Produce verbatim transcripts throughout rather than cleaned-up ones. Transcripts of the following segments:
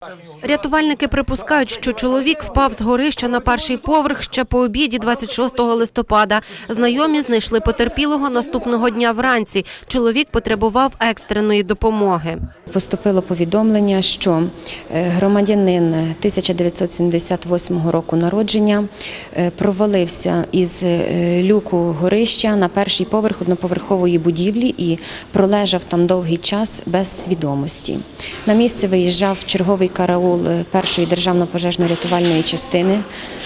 Рятувальники припускають, що чоловік впав з горища на перший поверх ще по обіді двадцять шостого листопада. Знайомі знайшли потерпілого наступного дня вранці. Чоловік потребував екстреної допомоги. Поступило повідомлення, що громадянин тисяча дев'ятсот сімдесят восьмого року народження провалився із люку горища на перший поверх одноповерхової будівлі і пролежав там довгий час без свідомості. На місце виїжджав черговий караул першої державно-пожежно-рятувальної частини.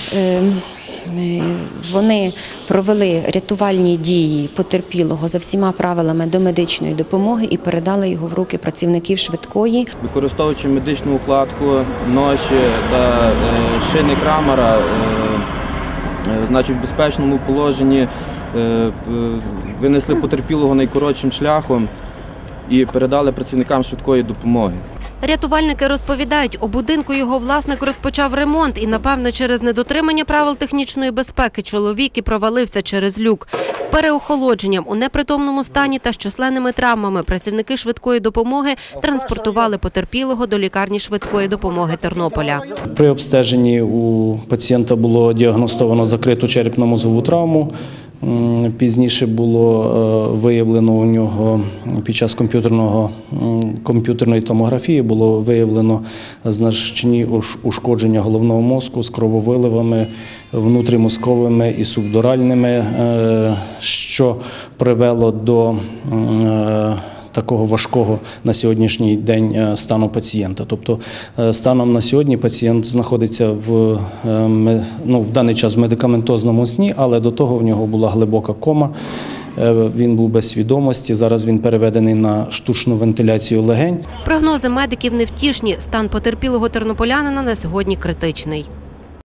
Вони провели рятувальні дії потерпілого за всіма правилами до медичної допомоги і передали його в руки працівників швидкої. Використовуючи медичну укладку, ноші та шини Крамера, значить, в безпечному положенні винесли потерпілого найкоротшим шляхом і передали працівникам швидкої допомоги. Рятувальники розповідають, у будинку його власник розпочав ремонт і, напевно, через недотримання правил технічної безпеки чоловік і провалився через люк. З переохолодженням, у непритомному стані та з численними травмами працівники швидкої допомоги транспортували потерпілого до лікарні швидкої допомоги Тернополя. При обстеженні у пацієнта було діагностовано закриту черепно-мозгову травму. Пізніше було виявлено у нього під час комп'ютерного, комп'ютерної томографії було виявлено значні ушкодження головного мозку з крововиливами внутрімозковими і субдуральними, що привело до такого важкого на сьогоднішній день стану пацієнта. Тобто станом на сьогодні пацієнт знаходиться в, ну, в даний час в медикаментозному сні, але до того в нього була глибока кома, він був без свідомості, зараз він переведений на штучну вентиляцію легень. Прогнози медиків невтішні, стан потерпілого тернополянина на сьогодні критичний.